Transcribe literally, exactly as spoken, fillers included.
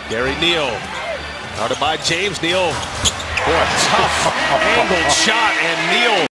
Gary Neal, guarded by James Neal. Boy, tough angled shot, and Neal